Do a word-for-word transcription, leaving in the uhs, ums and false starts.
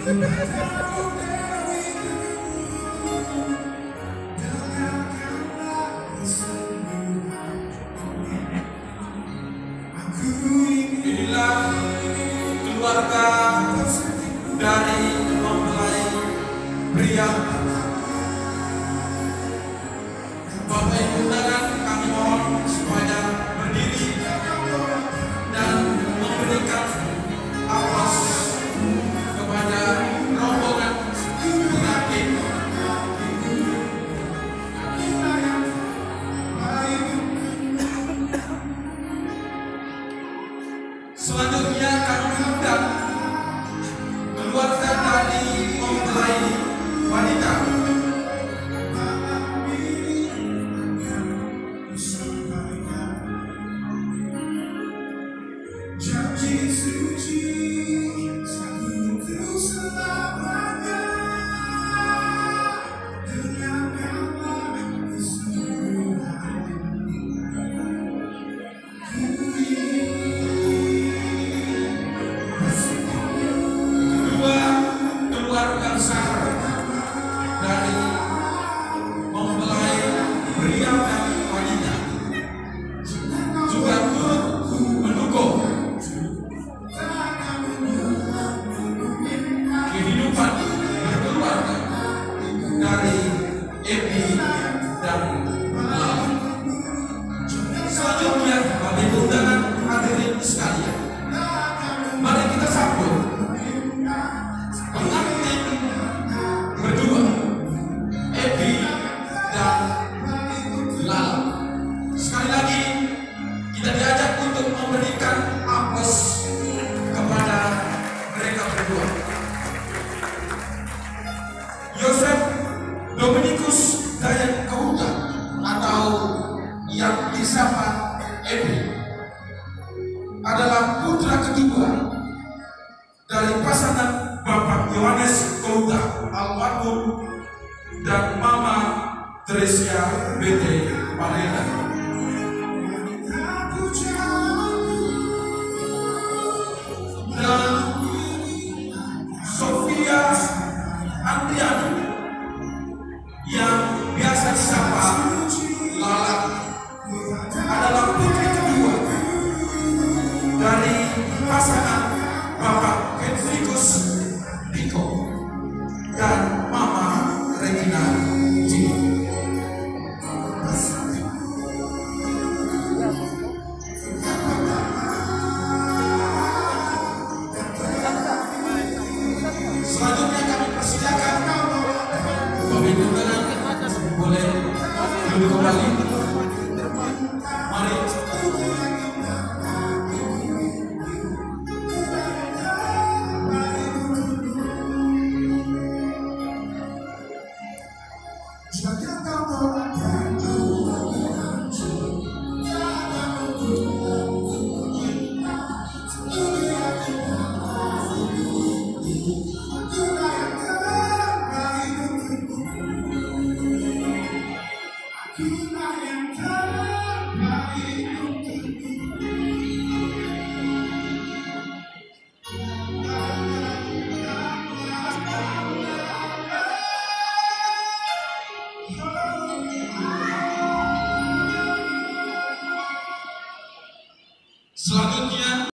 Inilah keluarga dari mempelai pria. Bapak Ibu undangan, kami mohon supaya berdiri dan memberikan aplaus kepada rombongan pengantin. Selanjutnya kami undang keluarga dari mempelai wanita. Janji suci untuk selamanya, dengarkanlah kesembuhan. Kedua keluarga besar dari mempelai pria dan wanita juga turut mendukung kehidupan berkeluarga dari Epi dan Lala. Selanjutnya, Bapak Ibu undangan hadirin sekalian, mari kita sambut pengantin berdua, Epi dan Lala. Sekali lagi kita diajak untuk memberikan aplaus kepada mereka berdua. Yosef Dominikus Dayan Kauta atau yang disapa Epi adalah putra kedua dari pasangan Bapak Yohanes Kauta almarhum dan Mama Teresia B T Palena. Dan Sofia Andriani yang biasa disapa Lala adalah putri kedua dari pasangan Bapak Hendrikus Diko dan Mama Regina Jini. Selanjutnya kami persilakan Bapak Ibu undangan boleh duduk kembali. Mari. Selanjutnya